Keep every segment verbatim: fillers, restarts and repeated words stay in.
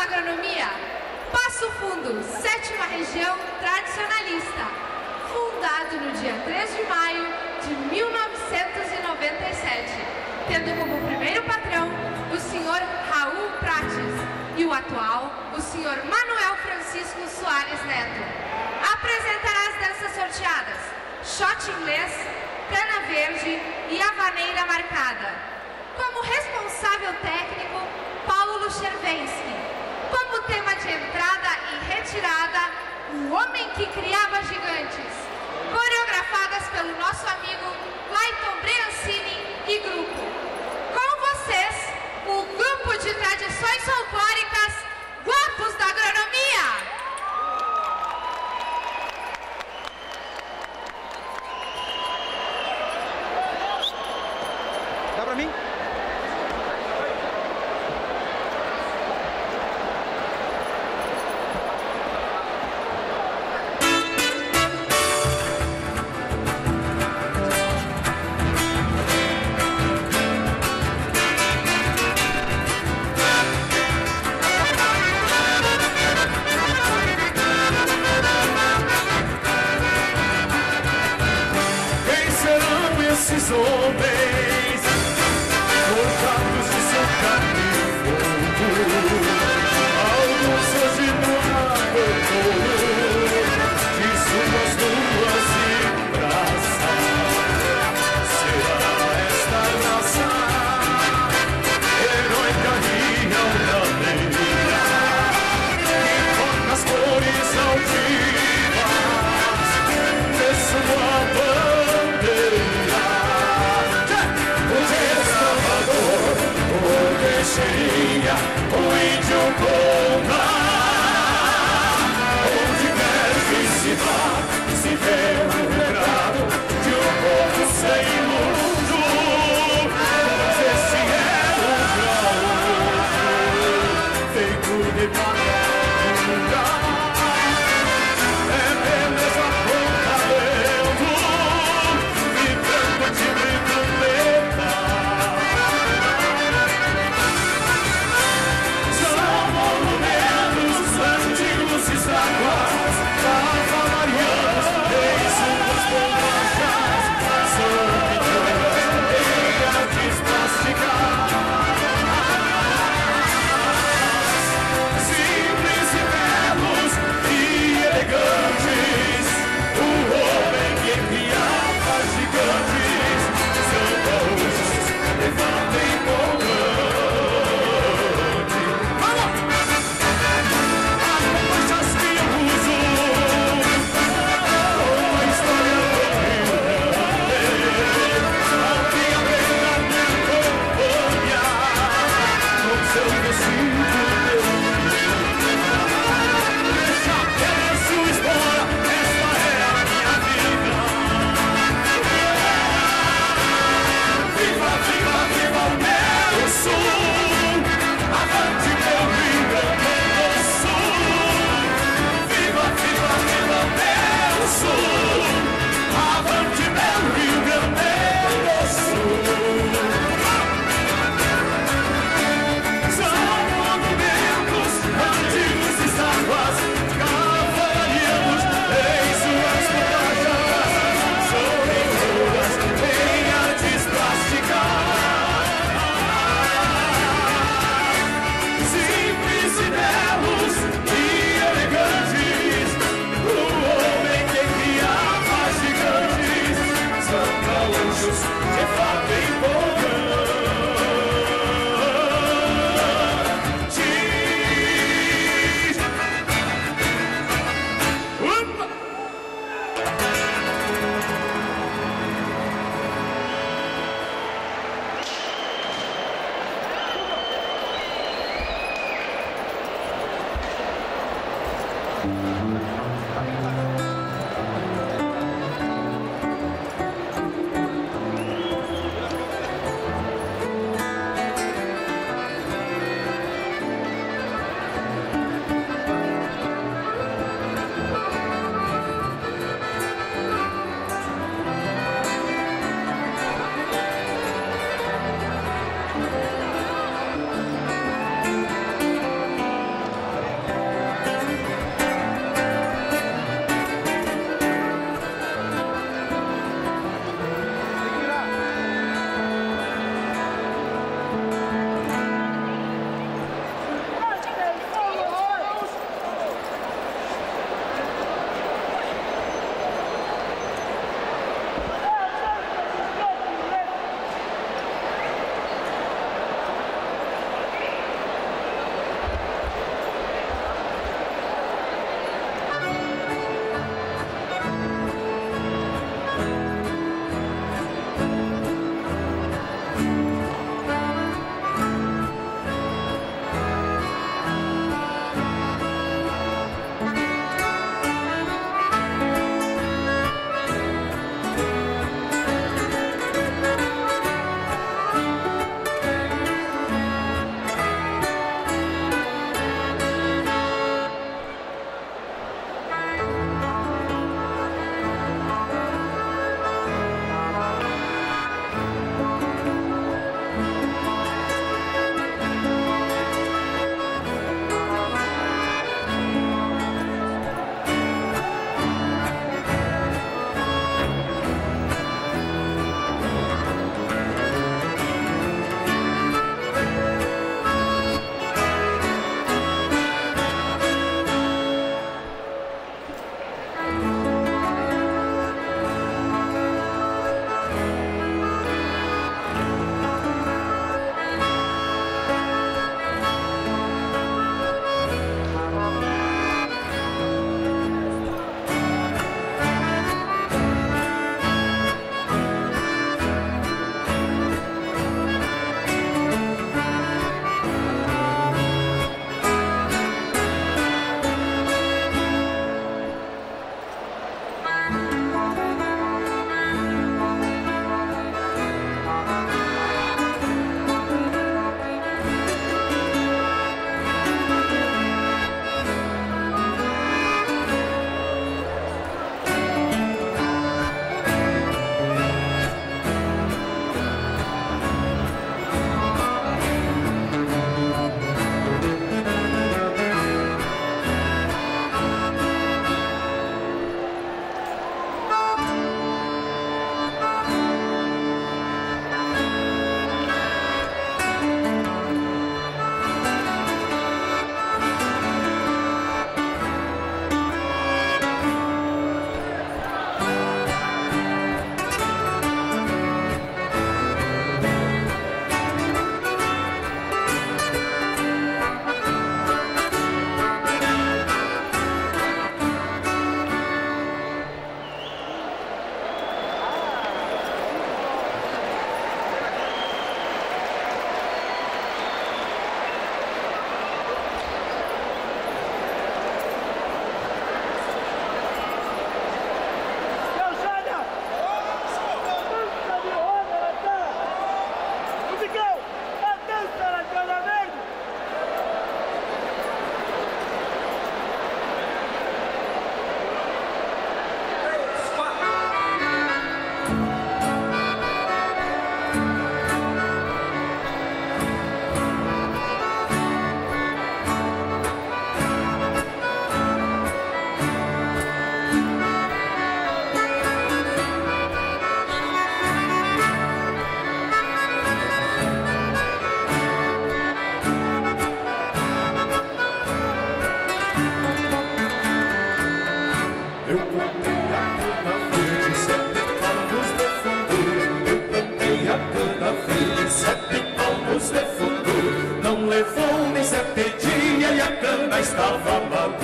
Agronomia, Passo Fundo, sétima região tradicionalista, fundado no dia três de maio de mil novecentos e noventa e sete, tendo como primeiro patrão o senhor Raul Prates e o atual, o senhor Manuel Francisco Soares Neto. Apresentará as danças sorteadas, shot inglês, cana verde e havaneira marcada. Como responsável técnico, Paulo Chervensky. Como tema de entrada e retirada, o homem que criava gigantes. Coreografadas pelo nosso amigo Clayton Briancini e grupo. Com vocês, o grupo de tradições folclóricas Guapos da Agronomia. Dá pra mim? Quem serão esses homens, forjados de seu carne e fogo? Alguns hoje no acordo de suas ruas e praças. Será esta raça heróica e altaneira que toca as cores altivas de sua bandeira? O desbravador, o deixeria, o índio conta. Onde quer que se vá, se vê o retrato de um povo sem mundo. Mas esse é o grau feito de palavra. É beleza com talento, vivendo de planeta. São monumentos antigos e saguas, cavalarianos em suas bombagens. São pinturas em artes plásticas, simples e belos e elegantes. O homem que criava gigantes são gaúchos, levando em colante. As propostas que eu uso, com a história do Rio Grande, alguém aprende a me acompanhar com seu vestido. Deixa ela sua história, esta é a minha vida. Viva, viva, viva o meu sul, avante meu Rio Grande do Sul. Viva, viva, viva o meu sul, avante meu Rio Grande do Sul. São monumentos antigos e estátuas, cavalarianos em suas pelagens. São pinturas em artes plásticas, simples e belos e elegantes. O homem que criava gigantes são gaúchos de fato empolgantes. Upa!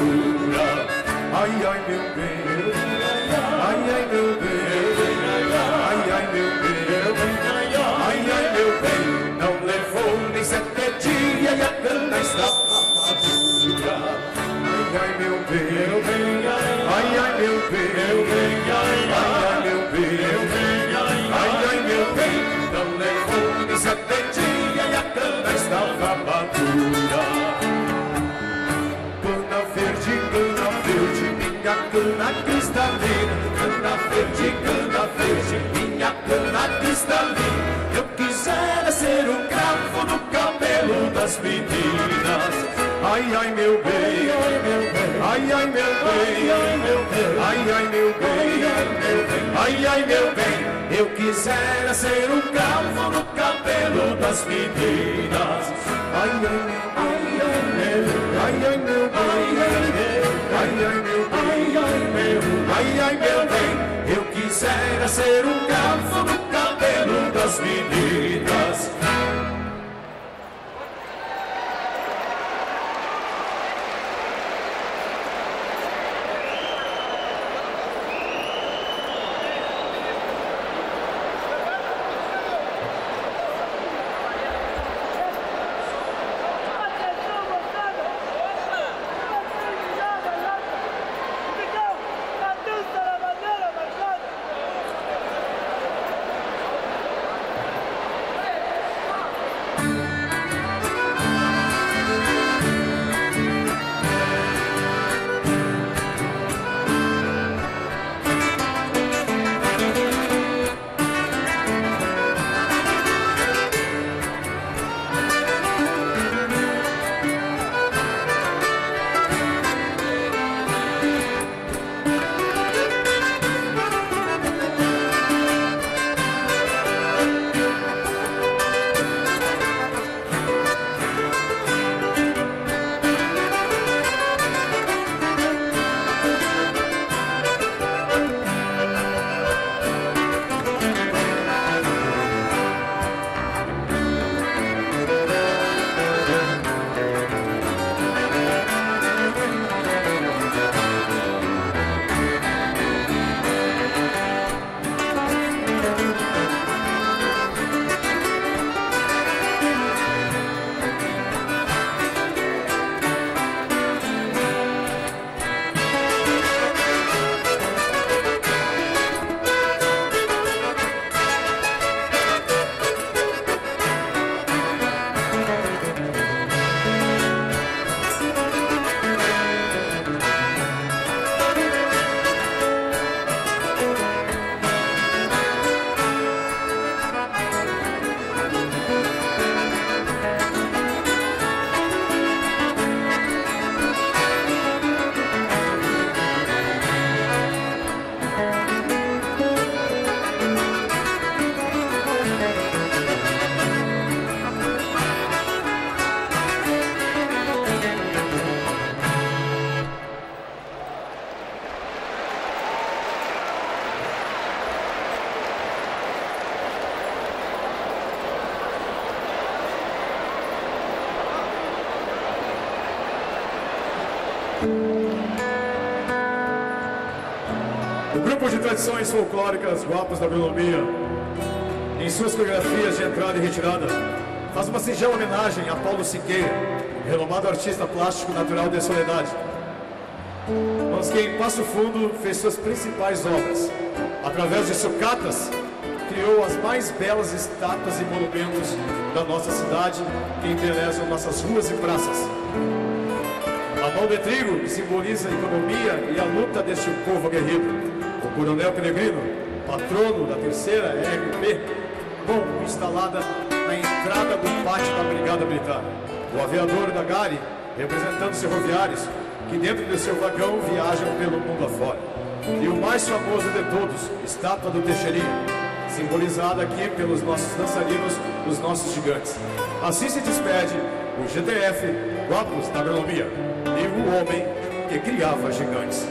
aventura. Ai, ai, meu bem, ai, ai, meu bem, ai, ai, meu bem, ai, ai, meu bem. Não levou nem sete dias e a cana está madura. Ai, ai, meu bem, ai, ai, meu bem, ai, ai, meu bem, ai, ai, meu bem. Não levou nem sete dias e a cana estava madura. Cana verde, cana verde, minha cana cristalina. Cana verde, cana verde, minha cana cristalina. Eu quisera ser o cravo no cabelo das meninas. Ai, ai, meu bem, ai, ai, meu bem, ai, ai, meu bem, ai, ai, meu bem. Eu quisera ser o cravo no cabelo das meninas. Ai, ai, meu bem, ai, ai, meu bem, ai, ai, meu bem, ai, ai, meu bem. Eu quisera ser o cravo no cabelo das meninas. O grupo de tradições folclóricas Guapos da Agronomia, em suas coreografias de entrada e retirada, faz uma singela homenagem a Paulo Siqueira, renomado artista plástico natural de Soledade, mas que em Passo Fundo fez suas principais obras. Através de sucatas, criou as mais belas estátuas e monumentos da nossa cidade que embelezam nossas ruas e praças. A mão de trigo, que simboliza a economia e a luta deste povo aguerrido. O Coronel Peregrino, patrono da terceira R P, bom, instalada na entrada do pátio da Brigada Militar. O aviador da Gari, representando os ferroviários, que dentro do seu vagão viajam pelo mundo afora. E o mais famoso de todos, estátua do Teixeirinha, simbolizada aqui pelos nossos dançarinos, os nossos gigantes. Assim se despede o G T F Guapos da Agronomia e o homem que criava gigantes.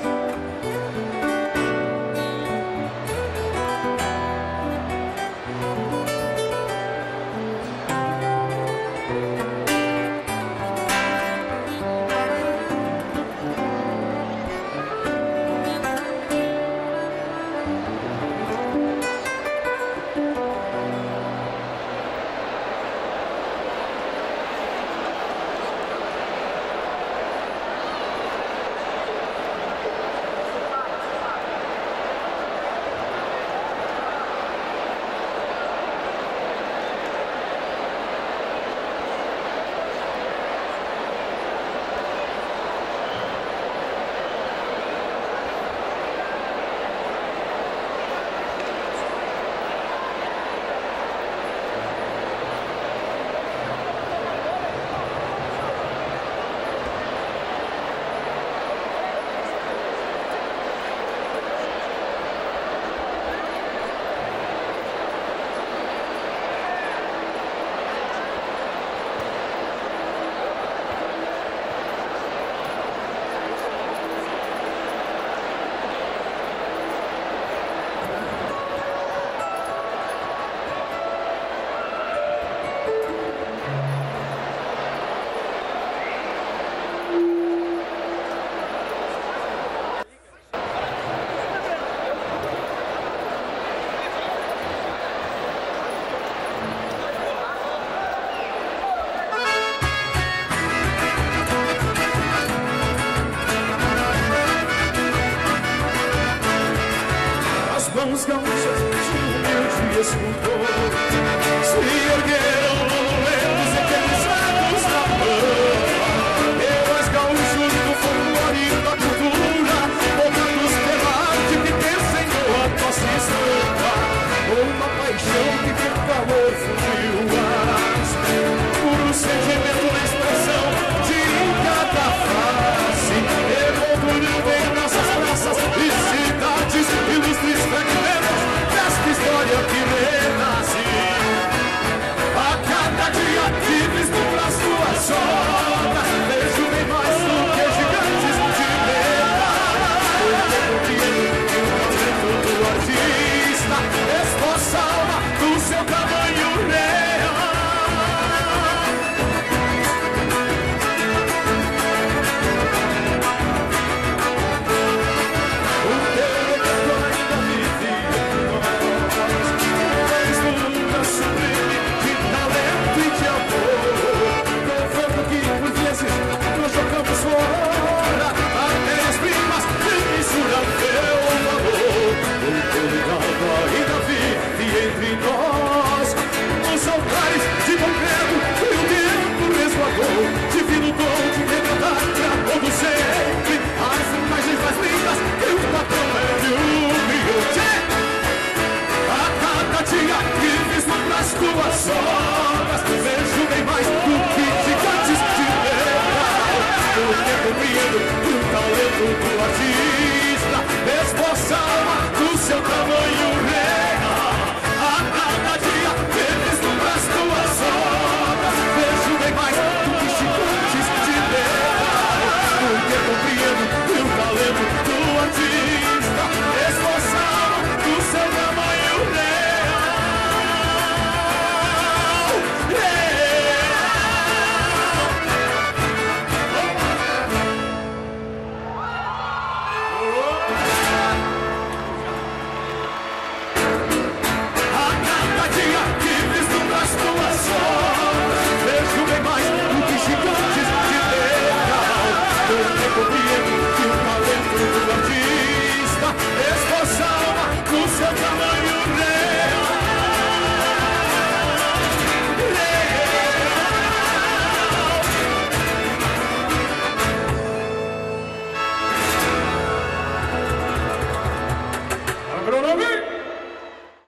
mãos gaúchas de humilde escultor se erguer